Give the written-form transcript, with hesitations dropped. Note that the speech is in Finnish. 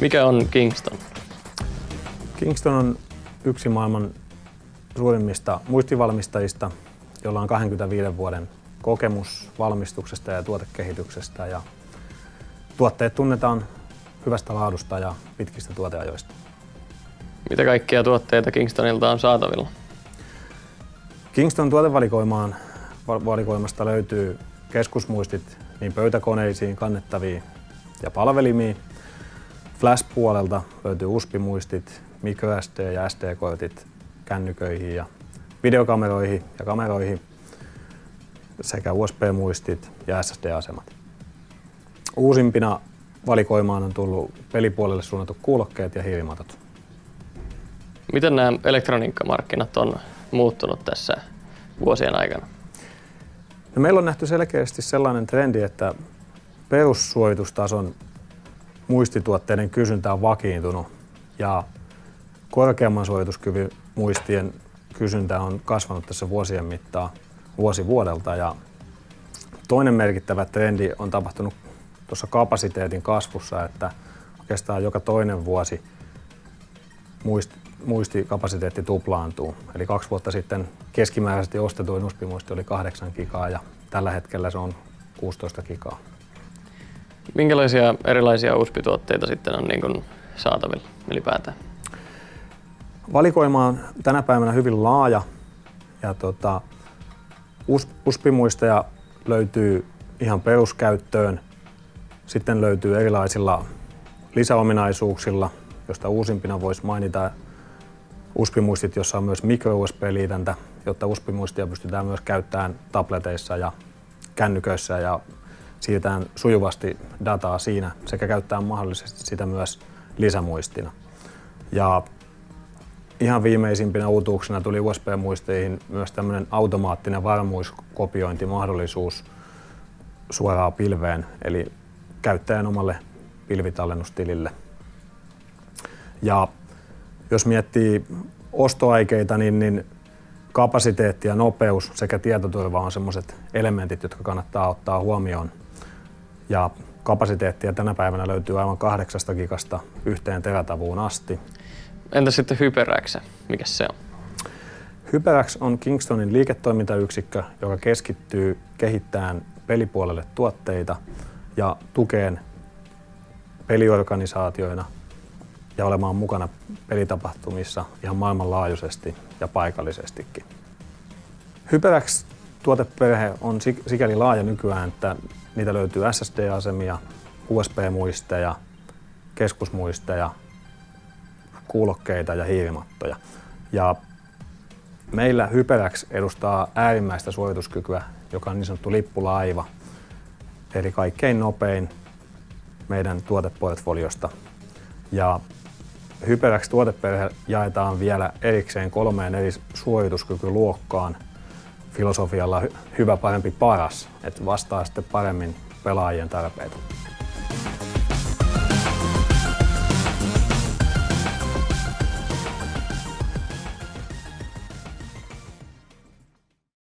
Mikä on Kingston? Kingston on yksi maailman suurimmista muistivalmistajista, jolla on 25 vuoden kokemus valmistuksesta ja tuotekehityksestä. Ja tuotteet tunnetaan hyvästä laadusta ja pitkistä tuoteajoista. Mitä kaikkia tuotteita Kingstonilta on saatavilla? Kingston tuotevalikoimasta löytyy keskusmuistit niin pöytäkoneisiin, kannettaviin ja palvelimiin. Flash-puolelta löytyy USB-muistit, microSD- ja SD-kortit kännyköihin ja videokameroihin ja kameroihin sekä USB-muistit ja SSD-asemat. Uusimpina valikoimaan on tullut pelipuolelle suunnatut kuulokkeet ja hiirimatot. Miten nämä elektroniikkamarkkinat on muuttunut tässä vuosien aikana? No, meillä on nähty selkeästi sellainen trendi, että perussuoritustason muistituotteiden kysyntä on vakiintunut ja korkeamman suorituskyvyn muistien kysyntä on kasvanut tässä vuosien mittaan vuosi vuodelta. Ja toinen merkittävä trendi on tapahtunut tuossa kapasiteetin kasvussa, että oikeastaan joka toinen vuosi muistikapasiteetti tuplaantuu. Eli 2 vuotta sitten keskimääräisesti ostetuin USB-muisti oli 8 gigaa ja tällä hetkellä se on 16 gigaa. Minkälaisia erilaisia USB-tuotteita sitten on saatavilla ylipäätään? Valikoima on tänä päivänä hyvin laaja ja USB-muisteja löytyy ihan peruskäyttöön. Sitten löytyy erilaisilla lisäominaisuuksilla, josta uusimpina voisi mainita USB-muistit, jossa on myös micro-USB-liitäntä, jotta USB-muistia pystytään myös käyttämään tableteissa ja kännyköissä ja siirretään sujuvasti dataa siinä sekä käyttää mahdollisesti sitä myös lisämuistina. Ja ihan viimeisimpinä uutuuksina tuli USB-muisteihin myös tämmöinen automaattinen varmuuskopiointimahdollisuus suoraan pilveen, eli käyttäjän omalle pilvitallennustilille. Ja jos miettii ostoaikeita, niin kapasiteetti ja nopeus sekä tietoturva on sellaiset elementit, jotka kannattaa ottaa huomioon. Ja kapasiteettia tänä päivänä löytyy aivan 8 gigasta 1 teratavuun asti. Entä sitten HyperX? Mikä se on? HyperX on Kingstonin liiketoimintayksikkö, joka keskittyy kehittämään pelipuolelle tuotteita ja tukeen peliorganisaatioina ja olemaan mukana pelitapahtumissa ihan maailmanlaajuisesti ja paikallisestikin. HyperX-tuoteperhe on sikäli laaja nykyään, että niitä löytyy SSD-asemia, USB-muisteja, keskusmuisteja, kuulokkeita ja hiirimattoja. Ja meillä HyperX edustaa äärimmäistä suorituskykyä, joka on niin sanottu lippulaiva, eli kaikkein nopein meidän tuoteportfoliosta. Ja HyperX-tuoteperhe jaetaan vielä erikseen 3 eri suorituskykyluokkaan filosofialla hyvä, parempi, paras, että vastaa sitten paremmin pelaajien tarpeita.